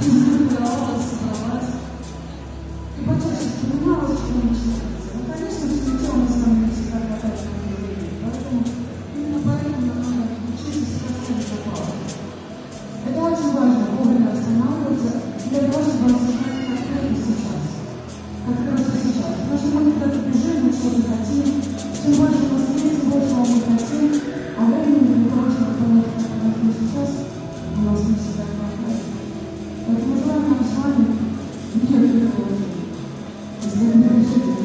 тренировалась, собралась. И почаще вспоминалась, что начинается. Ну, конечно, в суете у нас с вами всегда хватает на времени. Поэтому именно поэтому нам надо учиться всегда забавно. Это очень важно, вовремя останавливаться для того, чтобы осознать, как это сейчас. Как хорошо сейчас. Потому что мы когда-то бежим, мы что-то хотим. Чем больше у нас есть, тем больше мы хотим. А времени для того, чтобы понять, как это сейчас, у нас не всегда хватает. Поэтому желаю нам с вами мир и положение. Если не решите,